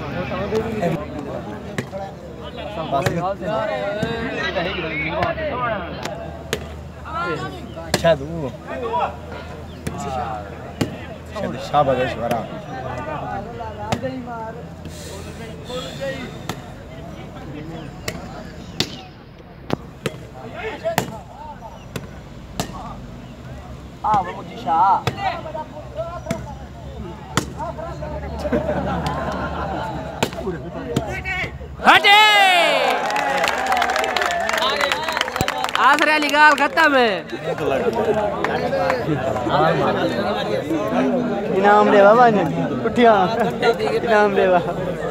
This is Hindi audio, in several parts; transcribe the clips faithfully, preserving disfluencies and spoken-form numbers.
Shadow. Shadow Shabash Vara. Ah, vamos de chá. हटे आसरा निकाल खत्म है इनाम दे बाबा ने उठिया इनाम दे बाबा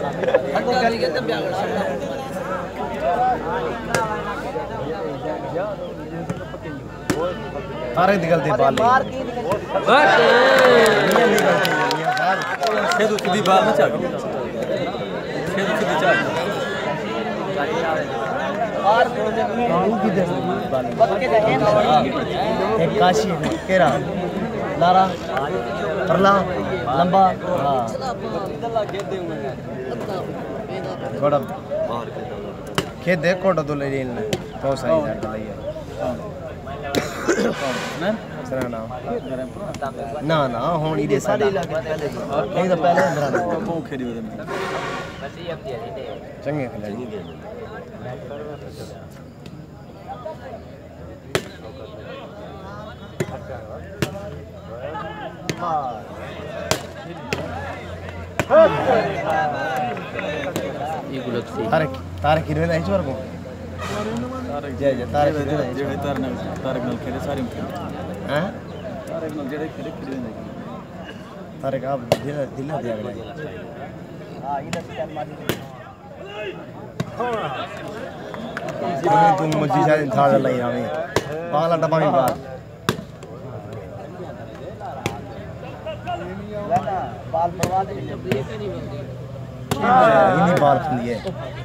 सारे निकलते बाल खेद सीधी बाल ना चल खेद सीधी चल और एक काशी केरा लारा परला लंबा हां बड़ा खेद देखो तो ले लेना तो सही है ना सरा ना ना ना होनी दे साडी लाके पहले नहीं तो पहले अंदर ना वो खेड़ी में चंगे खिलाड़ी ये गुलक से तारक तारक किरवे नहीं छोर को जय जय तारक किरवे जय तारक नाल तारक नाल खेले सारी हैं तारक नाल जेड़े खेले किरवे नहीं तारक आप दिल दिल दिया गया हां इधर से मारी हां तुम मुझे शायद था लाई हमें पाला डब्बा में बात बाल बर्बाद है इन्हीं बाल लिए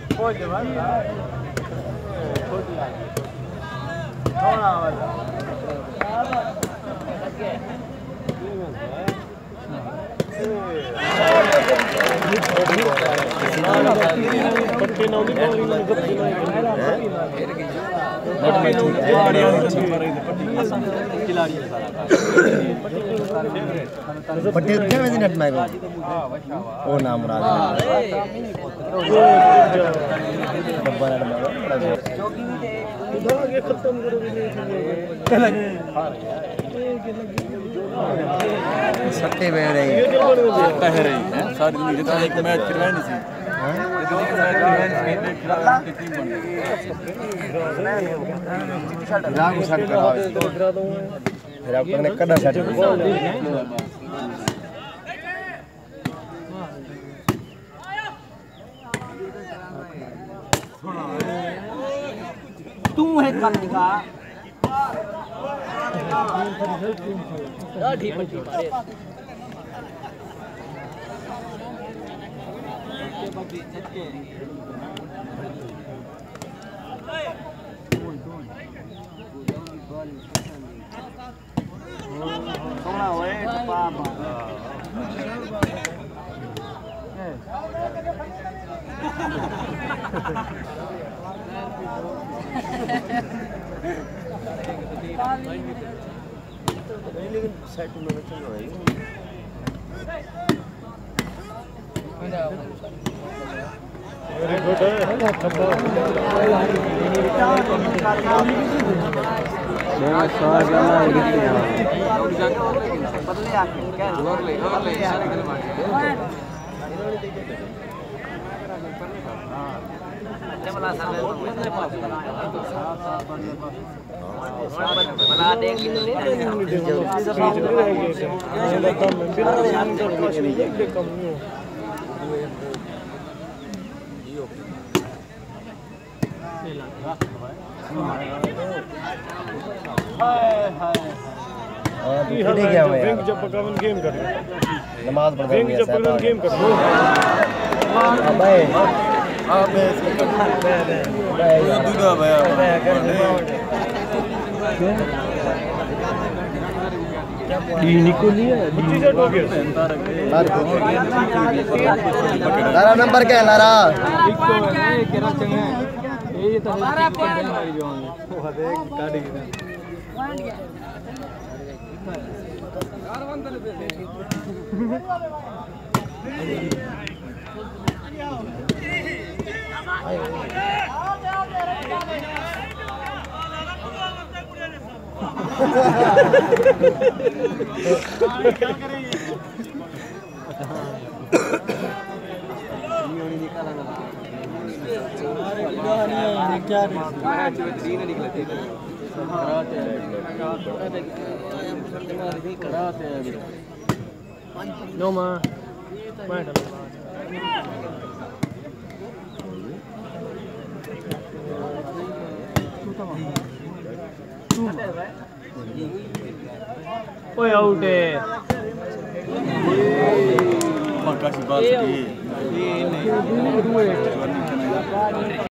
पट्टी क्या में नट में ओ नाम मुराद डब्बा नट में ये खत्म करो सट्टे में रही कह रही है सारी जितना एक मैच करवाए नहीं सी हां जितना एक मैच करवाए नहीं टीम बन गई राग शट करावे फिर आपने कड़ा शट तू है कल का यार ठीक है ठीक है सोना होए पापा लेकिन सेट में चल रहा है वेरी गुड है मैं सारा गाना लिखते हैं बदले आके क्या जोर ले जोर ले बना बना देंगे विंग जब पकावन गेम कर नमाज पढ़ विंग जब पकावन गेम कर अबे अबे ये दूधा भैया डी निकोली है डी से हो गया लारा नंबर क्या है लारा केरा चंगा ये तो सारा पॉइंट मारी जो वो देख गाड़ी की यार बंदर पे क्या करेंगे क्या निकले थे नो मां ओए आउट है पक्का सी बात है ये नहीं